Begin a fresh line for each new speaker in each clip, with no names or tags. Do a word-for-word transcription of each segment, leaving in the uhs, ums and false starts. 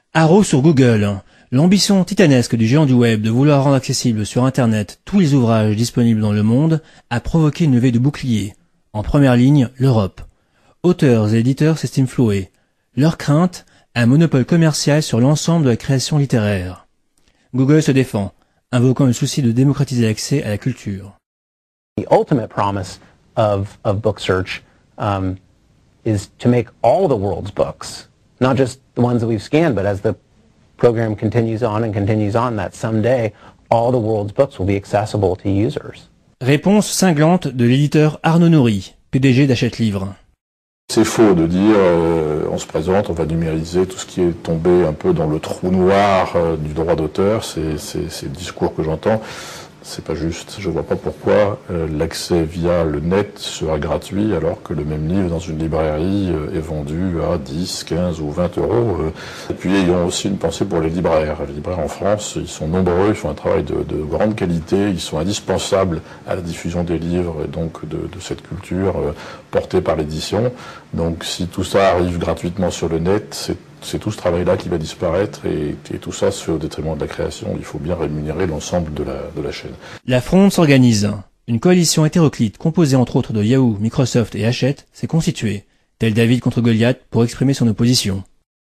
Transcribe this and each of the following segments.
Haro sur Google. L'ambition titanesque du géant du web de vouloir rendre accessibles sur Internet tous les ouvrages disponibles dans le monde a provoqué une levée de boucliers. En première ligne, l'Europe. Auteurs et éditeurs s'estiment floués. Leur crainte, un monopole commercial sur l'ensemble de la création littéraire. Google se défend, invoquant le souci de démocratiser l'accès à la culture.
The ultimate promise of, of book search um, is to make all the world's books, not just the ones that we've scanned, but as the program continues on and continues on, that someday all the world's books will be accessible to users.
Réponse cinglante de l'éditeur Arnaud Nourri, P D G d'Hachette Livre.
C'est faux de dire euh, on se présente, on va numériser tout ce qui est tombé un peu dans le trou noir euh, du droit d'auteur. C'est, c'est, c'est le discours que j'entends. C'est pas juste. Je vois pas pourquoi euh, l'accès via le net sera gratuit alors que le même livre dans une librairie euh, est vendu à dix, quinze ou vingt euros. Euh. Et puis ayons aussi une pensée pour les libraires. Les libraires en France, ils sont nombreux, ils font un travail de, de grande qualité, ils sont indispensables à la diffusion des livres et donc de, de cette culture euh, portée par l'édition. Donc si tout ça arrive gratuitement sur le net, c'est C'est tout ce travail-là qui va disparaître et, et tout ça c'est au détriment de la création. Il faut bien rémunérer l'ensemble de la, de la chaîne.
La fronde s'organise. Une coalition hétéroclite composée entre autres de Yahoo, Microsoft et Hachette s'est constituée, tel David contre Goliath, pour exprimer son opposition.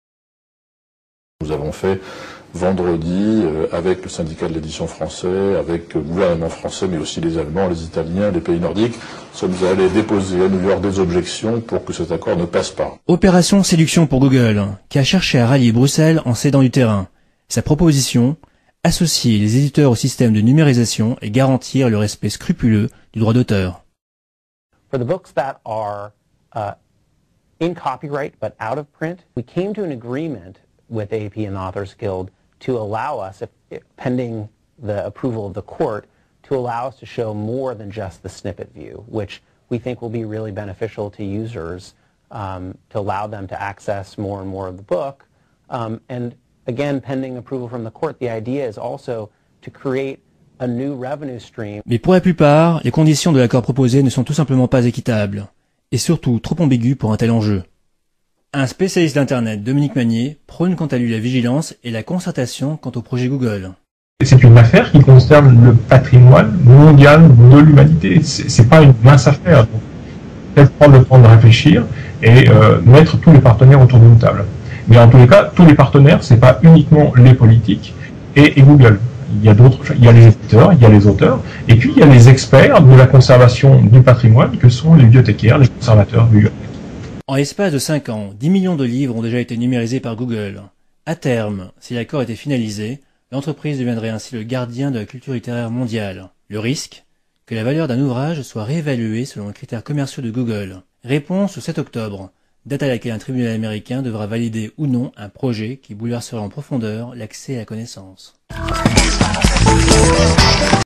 Nous avons fait vendredi euh, avec le syndicat de l'édition français, avec le gouvernement français, mais aussi les Allemands, les Italiens, les pays nordiques. Nous sommes allés déposer à New York des objections pour que cet accord ne passe pas.
Opération séduction pour Google, qui a cherché à rallier Bruxelles en cédant du terrain. Sa proposition, associer les éditeurs au système de numérisation et garantir le respect scrupuleux du droit d'auteur.
For the books that are uh, in copyright but out of print, we came to an agreement with A A P and the Authors Guild to allow us, if, if, pending the approval of the court, to allow us to show more than just the snippet view, which we think will be really beneficial to users, um, to allow them to access more and more of the book. Um, and again, pending approval from the court, the idea is also to create a new revenue stream.
Mais pour la plupart, les conditions de l'accord proposé ne sont tout simplement pas équitables, et surtout trop ambiguës pour un tel enjeu. Un spécialiste d'Internet, Dominique Magnier, prône quant à lui la vigilance et la concertation quant au projet Google.
C'est une affaire qui concerne le patrimoine mondial de l'humanité. C'est, c'est pas une mince affaire. Donc, peut-être prendre le temps de réfléchir et euh, mettre tous les partenaires autour d'une table. Mais en tous les cas, tous les partenaires, c'est pas uniquement les politiques et, et Google. Il y a d'autres, il y a les éditeurs, il y a les auteurs, et puis il y a les experts de la conservation du patrimoine que sont les bibliothécaires, les conservateurs bibliothécaires.
En l'espace de cinq ans, dix millions de livres ont déjà été numérisés par Google. À terme, si l'accord était finalisé, l'entreprise deviendrait ainsi le gardien de la culture littéraire mondiale. Le risque ? Que la valeur d'un ouvrage soit réévaluée selon les critères commerciaux de Google. Réponse au sept octobre, date à laquelle un tribunal américain devra valider ou non un projet qui bouleverserait en profondeur l'accès à la connaissance.